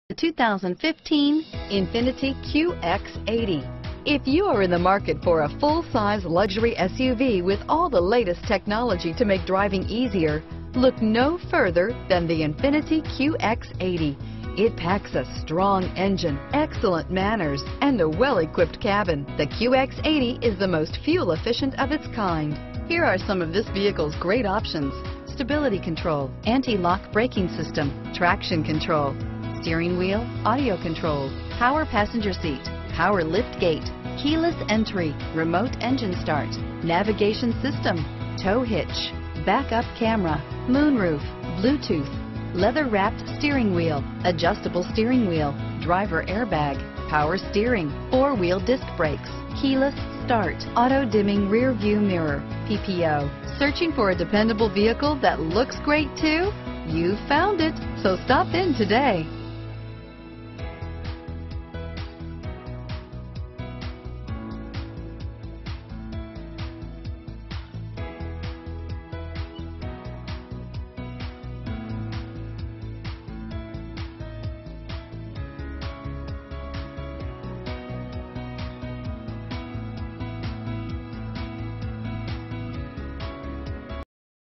The 2015 Infiniti QX80. If you are in the market for a full-size luxury SUV with all the latest technology to make driving easier, look no further than the Infiniti QX80. It packs a strong engine, excellent manners, and a well-equipped cabin. The QX80 is the most fuel-efficient of its kind. Here are some of this vehicle's great options: stability control, anti-lock braking system, traction control, steering wheel audio controls, power passenger seat, power lift gate, keyless entry, remote engine start, navigation system, tow hitch, backup camera, moonroof, Bluetooth, leather-wrapped steering wheel, adjustable steering wheel, driver airbag, power steering, four-wheel disc brakes, keyless start, auto-dimming rear view mirror, PPO. Searching for a dependable vehicle that looks great too? You found it, so stop in today.